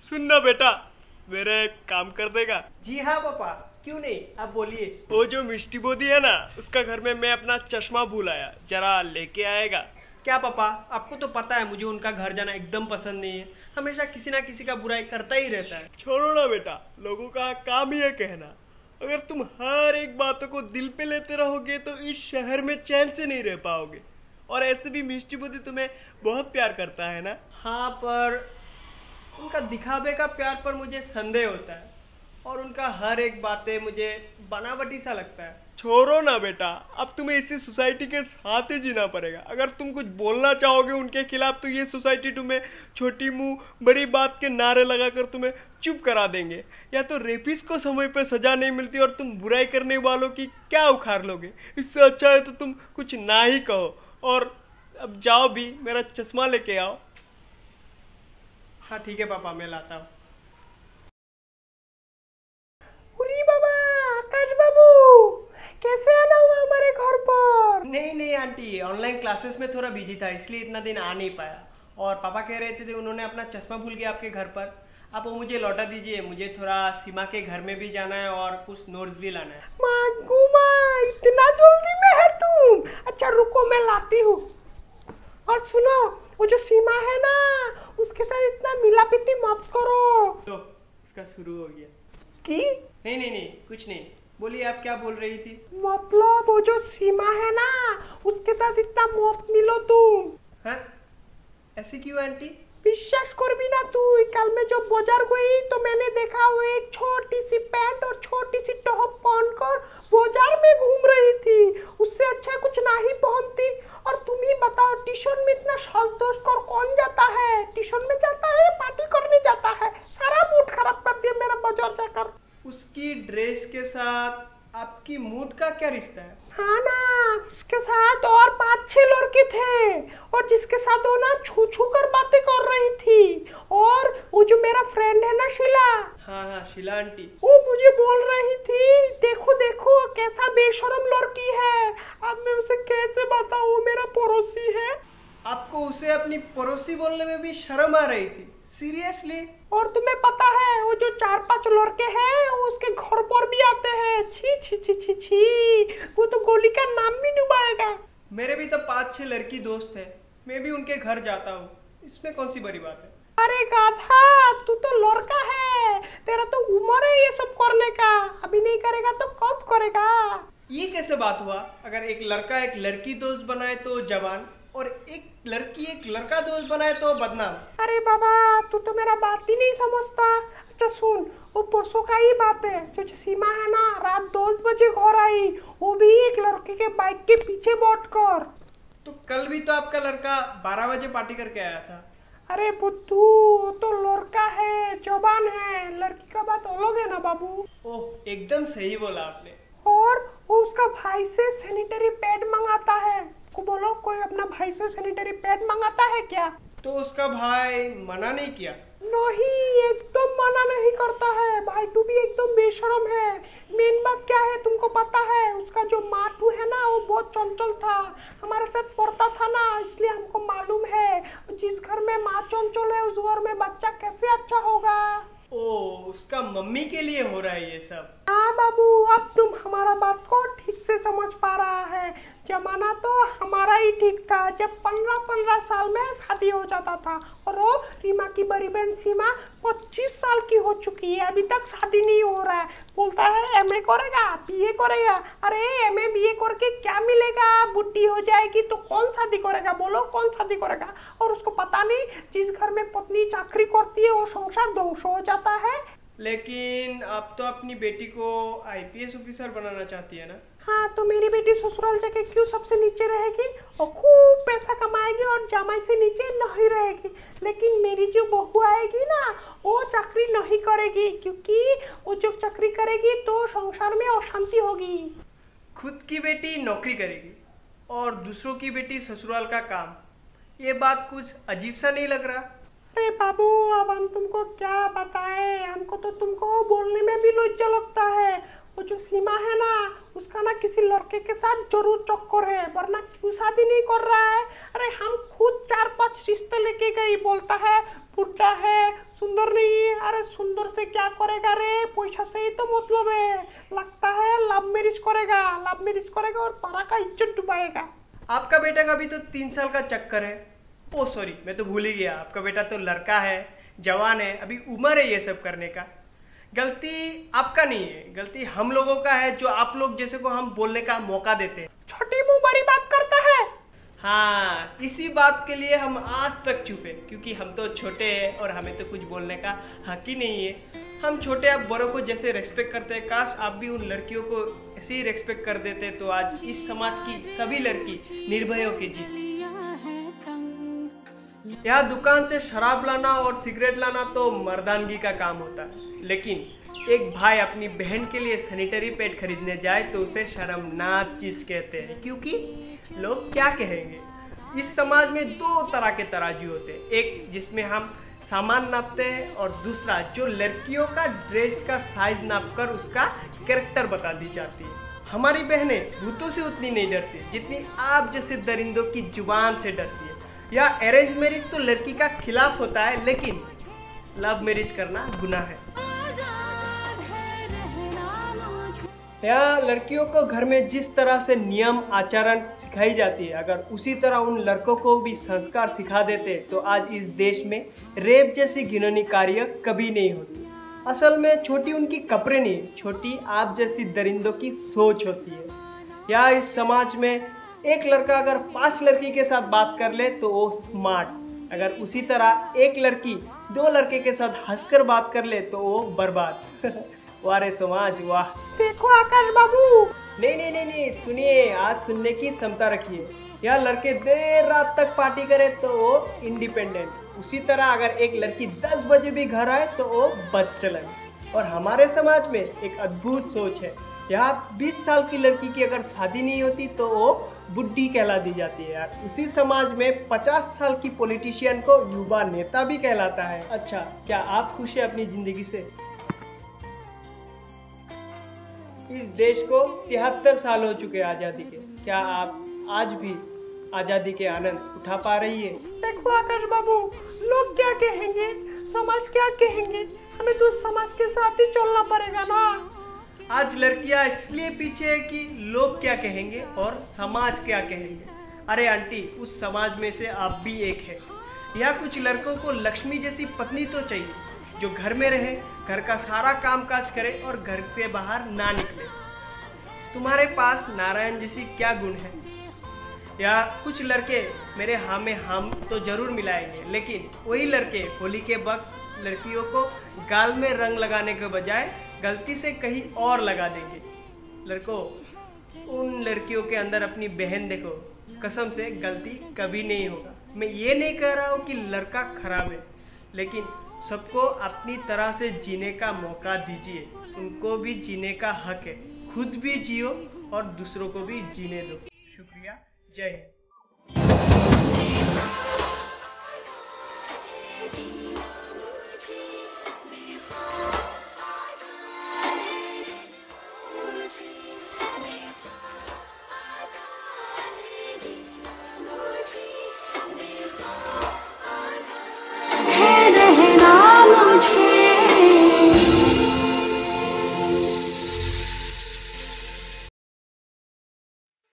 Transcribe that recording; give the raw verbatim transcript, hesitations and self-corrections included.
सुनना बेटा, मेरा एक काम कर देगा? जी हाँ पापा, क्यों नहीं, आप बोलिए। वो जो मिष्टी बोदी है ना, उसका घर में मैं अपना चश्मा भूल आया, जरा लेके आएगा? क्या पापा, आपको तो पता है मुझे उनका घर जाना एकदम पसंद नहीं है। हमेशा किसी ना किसी का बुराई करता ही रहता है। छोड़ो ना बेटा, लोगों का काम ही है कहना। अगर तुम हर एक बातों को दिल पे लेते रहोगे तो इस शहर में चैन से नहीं रह पाओगे। और ऐसे भी मिष्टी बोदी तुम्हें बहुत प्यार करता है ना? हाँ, पर उनका दिखावे का प्यार पर मुझे संदेह होता है और उनका हर एक बातें मुझे बनावटी सा लगता है। छोड़ो ना बेटा, अब तुम्हें इसी सोसाइटी के साथ ही जीना पड़ेगा। अगर तुम कुछ बोलना चाहोगे उनके खिलाफ तो ये सोसाइटी तुम्हें छोटी मुंह बड़ी बात के नारे लगाकर तुम्हें चुप करा देंगे। या तो रेपिस्ट को समय पे सजा नहीं मिलती और तुम बुराई करने वालों की क्या उखाड़ लोगे। इससे अच्छा है तो तुम कुछ ना ही कहो। और अब जाओ भी, मेरा चश्मा लेके आओ। हाँ ठीक है पापा, मैं लाता हूँ। कैसे आना हुआ हमारे घर पर? नहीं नहीं आंटी, ऑनलाइन क्लासेस में थोड़ा बिजी था इसलिए इतना दिन आ नहीं पाया। और पापा कह रहे थे, थे उन्होंने अपना चश्मा भूल गया आपके घर पर। आप वो मुझे लौटा दीजिए, मुझे थोड़ा सीमा के घर में भी जाना है और कुछ नोट्स भी लाना है। मांगू माँ, इतना जल्दी में है तुम? अच्छा रुको, मैं लाती हूँ। और सुनो, वो जो सीमा है ना, उसके साथ इतना मिलापिटी मत करो। तो इसका शुरू हो गया की? नहीं नहीं नहीं, कुछ नहीं, बोलिए आप क्या बोल रही थी? मतलब वो जो सीमा है ना, उसके साथ इतना मत मिलो तुम। हाँ, ऐसे क्यों आंटी? विश्वास कर भी ना तू, कल मैं जब बाजार गई तो मैंने देखा वो एक छोटी सी पैंट और छोटी सी टॉप पहनकर बाजार में घूम रही थी। उससे अच्छा कुछ ना ही पहनती। और तुम ही बताओ, ट्यूशन में इतना सज धज कर कौन जाता है? ट्यूशन में जाता है, पार्टी करने जाता है। सारा मूड खराब कर दिया मेरा बाजार जाकर। उसकी ड्रेस के साथ आपकी मूड का क्या रिश्ता है? हाँ ना, उसके साथ और पांच छह लड़के थे और जिसके साथ वो ना छू छू कर बातें कर रही थी। और वो जो मेरा फ्रेंड है ना शीला, हाँ हाँ शीला आंटी, वो मुझे बोल रही थी, देखो देखो कैसा बेशरम लड़की है। अब मैं उसे कैसे बताऊं, वो मेरा पड़ोसी है। आपको उसे अपनी पड़ोसी बोलने में भी शर्म आ रही थी? सीरियसली? और तुम्हें पता है वो जो चार पांच लड़के हैं वो उसके घर पर भी आते हैं। छी छी छी छी छी, वो तो गोली का नाम भी डुबाएगा। मेरे भी तो पांच छह लड़की दोस्त है, मैं भी उनके घर जाता हूँ, इसमें कौन सी बड़ी बात है? अरे गाधा, तू तो लड़का है, तेरा तो उम्र है ये सब करने का। अभी नहीं करेगा तो कब करेगा? ये कैसे बात हुआ? अगर एक लड़का एक लड़की दोस्त बनाए तो जवान, और एक लड़की एक लड़का दोस्त बनाए तो बदनाम। अरे बाबा, तू तो मेरा बात ही नहीं समझता। अच्छा सुन, वो परसों का ही बात है। जो सीमा है ना, रात दस बजे घर आई, वो भी एक लड़के के बाइक के पीछे बैठकर। तो कल भी तो आपका लड़का बारह बजे पार्टी करके आया था। अरे बुद्धू, तो लड़का है, जवान है, लड़की का बात अलग है ना बाबू। ओह, एकदम सही बोला आपने। और वो उसका भाई से सैनिटरी पैड मंगाता है। को बोलो, कोई अपना भाई से सैनिटरी पैड मंगाता है क्या? तो उसका भाई मना नहीं किया? नहीं, एकदम मना नहीं करता है। भाई तू भी एकदम बेशरम है। मेन बात क्या है तुमको पता है? उसका जो माटू है ना, वो बहुत चंचल था, हमारे साथ पढ़ता था ना, इसलिए हमको मालूम है जिस घर में माँ चंचल है उस घर में बच्चा कैसे अच्छा होगा। ओ, उसका मम्मी के लिए हो रहा है ये सब? हाँ बाबू, अब तुम हमारा बात को ठीक से समझ पा रहा है। जमाना तो हमारा ही ठीक था, जब पंद्रह पंद्रह साल में शादी हो जाता था। और वो रीमा की बड़ी बहन सीमा पच्चीस साल की हो चुकी है, अभी तक शादी नहीं हो रहा है। बोलता है एमए करेगा, बीए करेगा। अरे एमए बीए करके क्या मिलेगा? बुढ़ी हो जाएगी तो कौन शादी करेगा? बोलो, कौन शादी करेगा? और उसको पता नहीं, जिस घर में पत्नी चाकरी करती है वो संसार ध्वंस हो जाता है। लेकिन आप तो अपनी बेटी को आईपीएस ऑफिसर बनाना चाहती है ना? हाँ, तो मेरी बेटी ससुराल जाके क्यों सबसे नीचे रहेगी और खूब पैसा कमाएगी और जमाई से नीचे नहीं रहेगी। लेकिन मेरी जो बहू आएगी ना, वो चाकरी नहीं करेगी, क्योंकि वो जो चाकरी करेगी तो संसार में अशांति होगी। खुद की बेटी नौकरी करेगी और दूसरों की बेटी ससुराल का काम, ये बात कुछ अजीब सा नहीं लग रहा? अरे बाबू, अब हम तुमको क्या बताएं, हमको तो तुमको बोलने में भी लज्जा लगता है। वो जो सीमा है ना, उसका ना किसी लड़के के साथ जरूर चक्कर है, वरना क्यों शादी नहीं कर रहा है? अरे हम खुद चार पांच रिश्ते लेके गई, बोलता है बुढ़ा है, सुंदर नहीं है। अरे सुंदर से क्या करेगा रे, पैसा से ही तो मतलब है। लगता है लव मैरिज करेगा, लव मैरिज करेगा और पारा का इज्जत डुबाएगा। आपका बेटा का भी तो तीन साल का चक्कर है। ओ सॉरी, मैं तो भूल ही गया, आपका बेटा तो लड़का है, जवान है, अभी उम्र है ये सब करने का। गलती आपका नहीं है, गलती हम लोगों का है, जो आप लोग जैसे को हम बोलने का मौका देते हैं। छोटी मुंह बड़ी बात करता है। हाँ, इसी बात के लिए हम आज तक चुप है, क्योंकि हम तो छोटे हैं और हमें तो कुछ बोलने का हक ही नहीं है। हम छोटे आप बड़ों को जैसे रेस्पेक्ट करते हैं, काश आप भी उन लड़कियों को ऐसे ही रेस्पेक्ट कर देते तो आज इस समाज की सभी लड़की निर्भय होकर जीती। यहाँ दुकान से शराब लाना और सिगरेट लाना तो मर्दानगी का काम होता है, लेकिन एक भाई अपनी बहन के लिए सैनिटरी पैड खरीदने जाए तो उसे शर्मनाक चीज कहते हैं, क्योंकि लोग क्या कहेंगे। इस समाज में दो तरह के तराजू होते हैं, एक जिसमें हम सामान नापते हैं और दूसरा जो लड़कियों का ड्रेस का साइज नापकर उसका कैरेक्टर बता दी जाती है। हमारी बहनें भूतों से उतनी नहीं डरती जितनी आप जैसे दरिंदों की जुबान से डरती है। या अरेंज मैरिज तो लड़की का खिलाफ होता है, लेकिन लव मैरिज करना गुनाह है। यहाँ लड़कियों को घर में जिस तरह से नियम आचरण सिखाई जाती है, अगर उसी तरह उन लड़कों को भी संस्कार सिखा देते तो आज इस देश में रेप जैसी घिनौनी कार्य कभी नहीं होती। असल में छोटी उनकी कपड़े नहीं, छोटी आप जैसी दरिंदों की सोच होती है। या इस समाज में एक लड़का अगर पांच लड़की के साथ बात कर ले तो वो स्मार्ट, अगर उसी तरह एक लड़की दो लड़के के साथ हंसकर बात कर ले तो वो बर्बाद। वाह रे समाज वाह। देखो आकाश बाबू, नहीं नहीं नहीं नहीं सुनिए, आज सुनने की क्षमता रखिए। यह लड़के देर रात तक पार्टी करे तो वो इंडिपेंडेंट, उसी तरह अगर एक लड़की दस बजे भी घर आए तो वो बदचलन। और हमारे समाज में एक अद्भुत सोच है, यहाँ बीस साल की लड़की की अगर शादी नहीं होती तो वो बुढ़ी कहला दी जाती है यार। उसी समाज में पचास साल की पॉलिटिशियन को युवा नेता भी कहलाता है। अच्छा, क्या आप खुश हैं अपनी जिंदगी से? इस देश को तिहत्तर साल हो चुके आज़ादी के, क्या आप आज भी आज़ादी के आनंद उठा पा रही है? देखो आकाश बाबू, लोग क्या कहेंगे, समाज क्या कहेंगे, हमें तो समाज के साथ ही चलना पड़ेगा ना। आज लड़कियां इसलिए पीछे है कि लोग क्या कहेंगे और समाज क्या कहेंगे। अरे आंटी, उस समाज में से आप भी एक है। यहाँ कुछ लड़कों को लक्ष्मी जैसी पत्नी तो चाहिए, जो घर में रहे, घर का सारा काम काज करे और घर से बाहर ना निकले। तुम्हारे पास नारायण जैसी क्या गुण है? या कुछ लड़के मेरे हाँ में हम तो जरूर मिलाएंगे, लेकिन वही लड़के होली के वक्त लड़कियों को गाल में रंग लगाने के बजाय गलती से कहीं और लगा देंगे। लड़कों, उन लड़कियों के अंदर अपनी बहन देखो, कसम से गलती कभी नहीं होगा। मैं ये नहीं कह रहा हूँ कि लड़का खराब है, लेकिन सबको अपनी तरह से जीने का मौका दीजिए। उनको भी जीने का हक है, खुद भी जियो और दूसरों को भी जीने दो। शुक्रिया, जय हिंद। है रहना मुझे